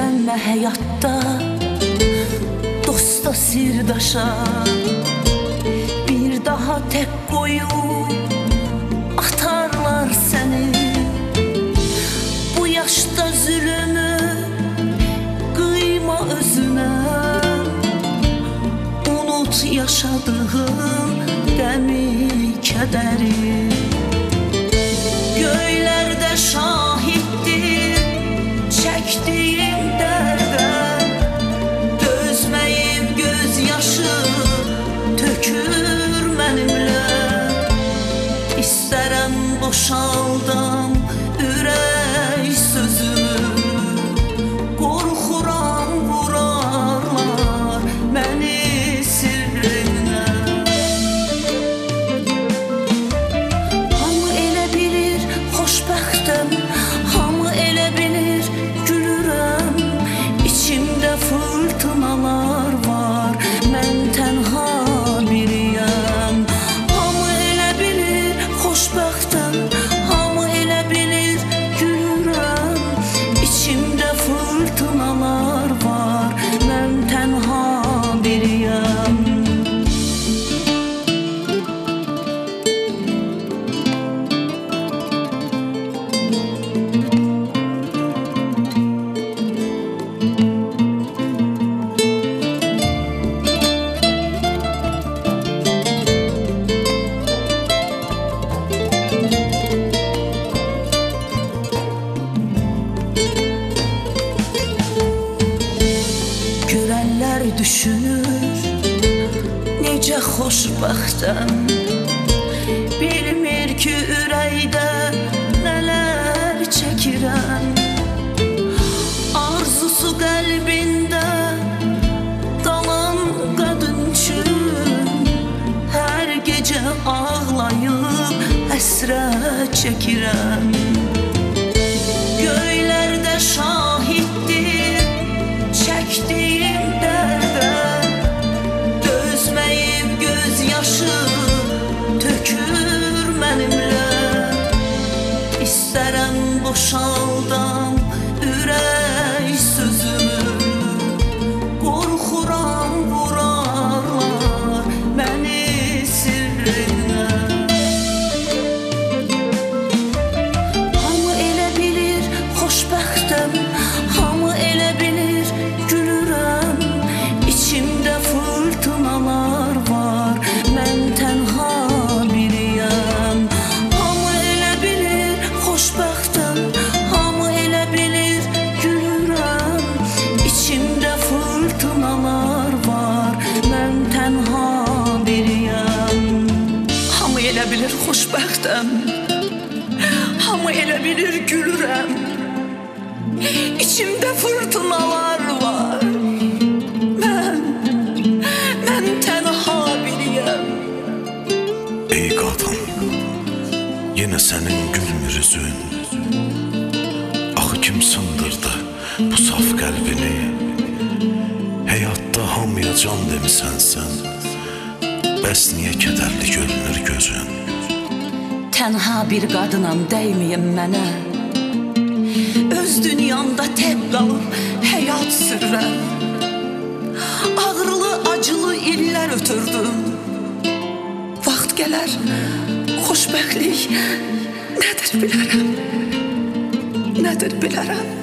güvənmə həyatda, dosta, sirdaşa. Bir daha tək qoyub atarlar səni. Bu yaşda zülümü qıyma özünə, unut yaşadığın qəmi, kədəri. Göylərdə şahiddir çəkdiyim dərdə, dözməyib göz yaşı tökür mənimlə. İstərəm boşaldam ürək sözümü, qorxuram vurarlar məni sirrinə. Hamı elə bilir xoşbəxtəm, hamı elə bilir gülürəm. İçimdə fırtınalar var, mən tənha biriyəm. Hamı elə bilir xoşbəxtəm, hamı elə bilir gülürəm. İçimdə fırtınalar var, mən tənha biriyəm. Görənlər düşünür necə xoşbəxtəm, bilmir ki ürəkdə nələr çəkirəm. Arzusu qəlbində qalan qadın üçün hər gecə ağlayıb həsrət çəkirəm. Göylərdə şahiddir çəkdiyim dərdə, dözməyib göz yaşı tökür mənimlə. İstərəm boşaldam ürək sözümü, qorxuram vurarlar məni sirrinə. Hamı elə bilir xoşbəxtəm, hamı elə bilir gülürəm. İçimdə fırtınalar var, mən tənha biriyəm. Hamı elə bilir xoşbəxtəm, hamı elə bilir gülürəm. İçimdə fırtınalar var, mən tənha biriyəm. Hamı elə bilir xoşbəxtəm, hamı elə bilir gülürəm. İçimdə fırtınalar var, mən tənha biriyəm. Ey qadın, yenə sənin gülmür üzün. Axı kim sındırdı bu saf qəlbini? Həyatda hamıya can demisən sən, bəs niyə kədərli görünür gözün? Tənha bir qadınam, dəyməyim mənə. Öz dünyamda tək qalıb həyat sürürəm. Ağrılı, acılı illər ötürdüm. Vaxt gələr, xoşbəxtlik nədir bilərəm, nədir bilərəm.